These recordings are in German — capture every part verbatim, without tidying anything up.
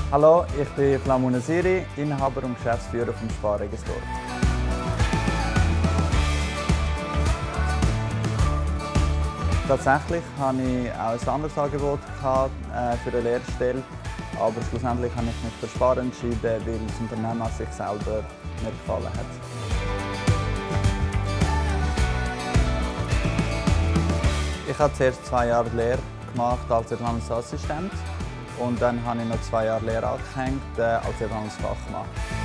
Hallo, ich bin Flamun Nasiri, Inhaber und Geschäftsführer vom Spar Regensdorf. Tatsächlich hatte ich auch ein anderes Angebot gehabt, äh, für eine Lehrstelle, aber schlussendlich habe ich mich für Spar entschieden, weil das Unternehmen an sich selber mir gefallen hat. Ich habe zuerst zwei Jahre Lehre gemacht als Erdlandsassistent und dann habe ich noch zwei Jahre Lehre angehängt äh, als Erdlandfachmann.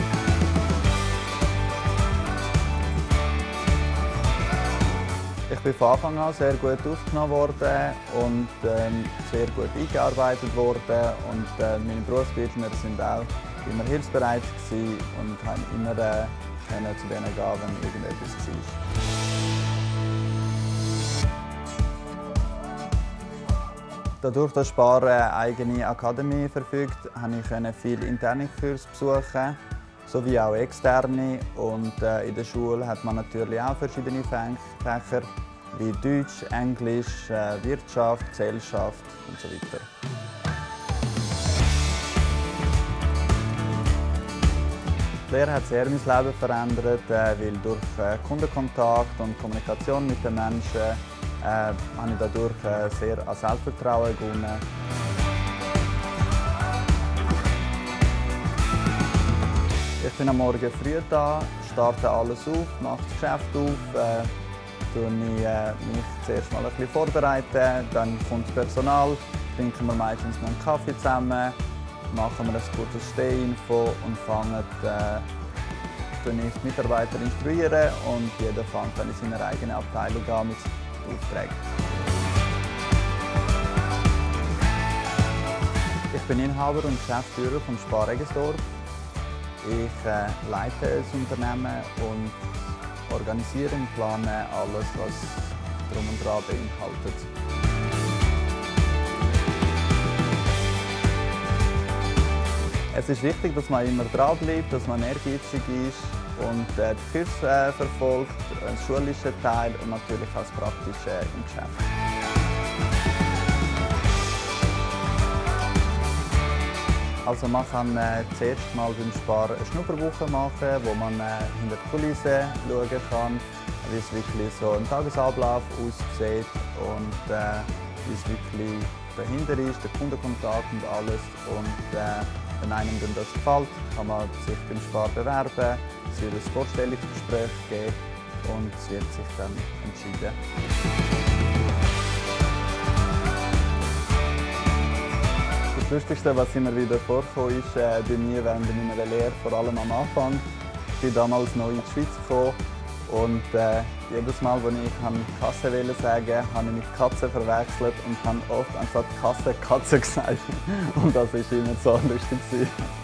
Ich bin von Anfang an sehr gut aufgenommen worden und ähm, sehr gut eingearbeitet worden. Und äh, meine Berufspartner sind auch immer hilfsbereit gewesen und haben immer äh, können zu denen gehen, wenn irgendetwas war. Dadurch, dass Spar eine eigene Akademie verfügt, konnte ich viele interne Kurse besuchen, sowie auch externe. Und äh, in der Schule hat man natürlich auch verschiedene Fächer wie Deutsch, Englisch, äh, Wirtschaft, Gesellschaft und so weiter. Die Lehre hat sehr mein Leben verändert, äh, weil durch äh, Kundenkontakt und Kommunikation mit den Menschen äh, habe ich dadurch äh, sehr an Selbstvertrauen gewonnen. Ich bin am Morgen früh da, starte alles auf, mache das Geschäft auf, äh, tue ich, äh, mich zuerst mal ein bisschen vorbereiten, dann kommt das Personal, trinken wir meistens noch einen Kaffee zusammen, machen wir ein kurzes Steh-Info und fangen äh, die Mitarbeiter instruieren und jeder fängt dann in seiner eigenen Abteilung an mit Aufträgen. Ich bin Inhaber und Geschäftsführer vom Spar Regensdorf. Ich äh, leite das Unternehmen und organisiere und plane alles, was drum und dran beinhaltet. Es ist wichtig, dass man immer dran bleibt, dass man ehrgeizig ist und äh, die Kurse äh, verfolgt, den schulischen Teil und natürlich auch das Praktische im Geschäft. Also man kann äh, zuerst mal beim Spar eine Schnupperwoche machen, wo man äh, hinter die Kulissen schauen kann, wie es wirklich so ein Tagesablauf aussieht und äh, wie es wirklich dahinter ist, der Kundenkontakt und alles. Und, äh, wenn einem das gefällt, kann man sich beim Spar bewerben, es wird ein Vorstellungsgespräch geben und es wird sich dann entschieden. Das Lustigste, was immer wieder vorkam, ist äh, bei mir während meiner Lehre, vor allem am Anfang. Ich bin damals neu in die Schweiz gekommen und äh, jedes Mal, wenn ich Kasse wollte sagen, habe ich mit Katze verwechselt und habe oft anstatt Kasse Katze gesagt. Und das war immer so lustig.